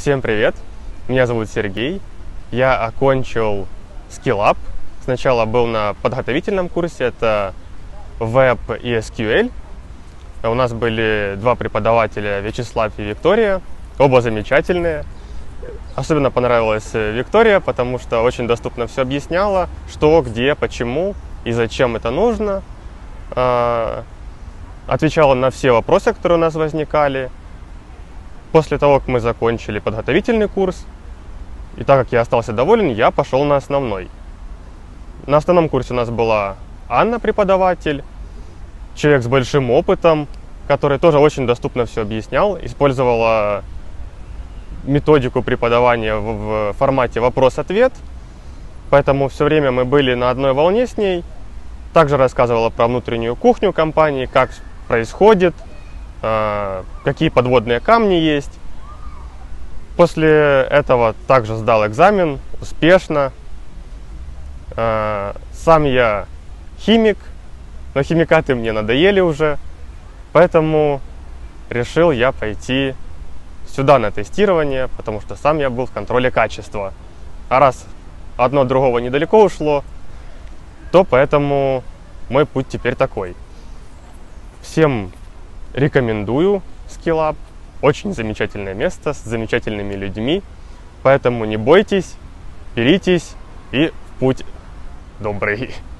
Всем привет! Меня зовут Сергей. Я окончил Skillup. Сначала был на подготовительном курсе, это Web и SQL. У нас были два преподавателя, Вячеслав и Виктория. Оба замечательные. Особенно понравилась Виктория, потому что очень доступно все объясняла, что, где, почему и зачем это нужно. Отвечала на все вопросы, которые у нас возникали. После того, как мы закончили подготовительный курс, и так как я остался доволен, я пошел на основной. На основном курсе у нас была Анна, преподаватель, человек с большим опытом, который тоже очень доступно все объяснял, использовала методику преподавания в формате вопрос-ответ, поэтому все время мы были на одной волне с ней. Также рассказывала про внутреннюю кухню компании, как происходит, какие подводные камни есть. После этого также сдал экзамен успешно. Сам я химик, но химикаты мне надоели уже, поэтому решил я пойти сюда на тестирование, потому что сам я был в контроле качества. А раз одно от другого недалеко ушло, то поэтому мой путь теперь такой. Всем рекомендую Skillup. Очень замечательное место с замечательными людьми. Поэтому не бойтесь, беритесь и в путь добрый.